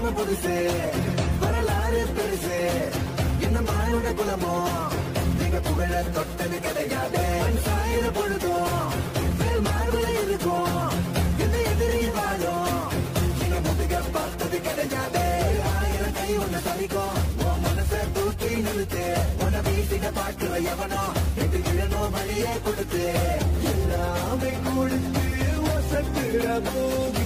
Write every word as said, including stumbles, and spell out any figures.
புதுசு வரலாறு பெருசு என்ன மாயோட குலமோ நீங்க புகழ தொட்டது கிடையாது சாயிர பொழுதும் மார்புல இருக்கும் என்ன எதிரி வாழும் நீங்க முதுக பார்த்தது கிடையாது ஆயிரம் கை ஒண்ணு சலிக்கும் உன் மனசை தூக்கி நிறுத்து உன்னை வீசின பாட்டுற எவனோ எது இழனோ வழியே கொடுத்து எல்லாமே கொடுத்து வசத்துற போகி